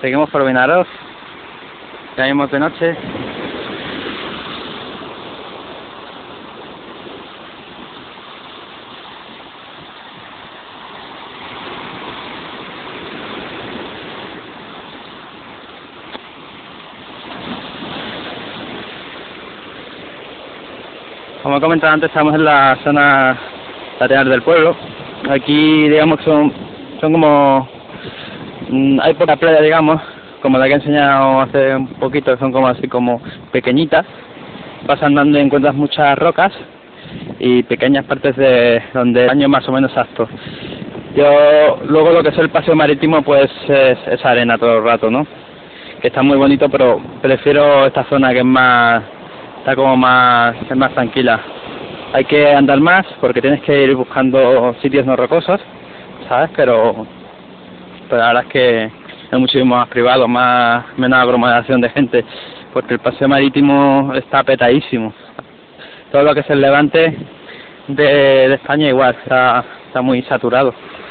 Seguimos por Vinaroz. Ya mismo de noche. Como he comentado antes, estamos en la zona lateral del pueblo. Aquí, digamos, que son como... hay poca playa, digamos, como la que he enseñado hace un poquito, que son como así como pequeñitas. Vas andando y encuentras muchas rocas y pequeñas partes de donde el baño más o menos apto. Luego lo que es el paseo marítimo, pues es arena todo el rato, ¿no? Que está muy bonito, pero prefiero esta zona que es más... está como es más tranquila. Hay que andar más porque tienes que ir buscando sitios no rocosos, ¿sabes? Pero la verdad es que es muchísimo más privado, menos aglomeración de gente, porque el paseo marítimo está petadísimo. Todo lo que es el levante de España igual, está muy saturado.